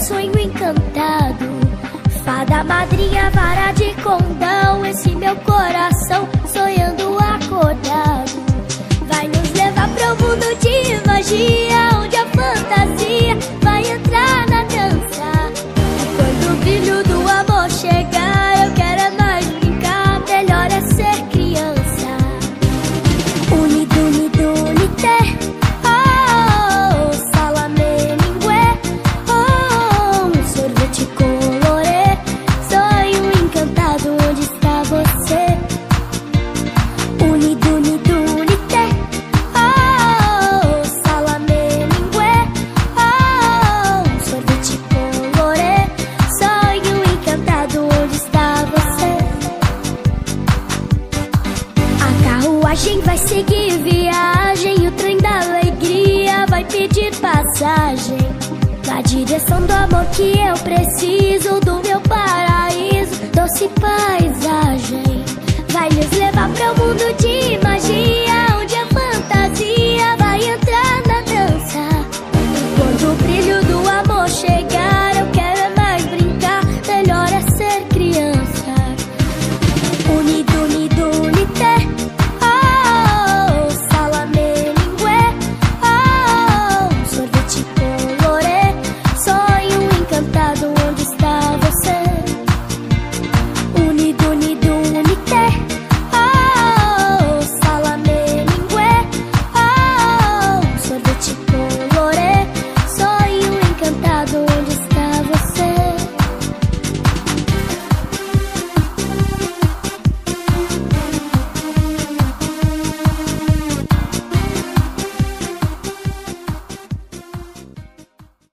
sonho encantado. Fada madrinha, vara de condão, esse meu coração sonhando acordado. Vai nos levar pro mundo de magia, onde a fantasia vai entrar na dança. E quando o brilho do amor chegar, eu quero é mais brincar, melhor é ser criança. Unido, unido, unité, oh, salame, mingué, oh, sorvete colorê, sonho encantado, onde está você? Unido, unido, unité, oh, salame, mingué, oh, sorvete colorê, sonho encantado, onde está você? A carruagem vai seguir viagem, o trem da alegria vai pedir passagem, na direção do amor que eu preciso, do meu paraíso, doce paisagem. Vai nos levar pro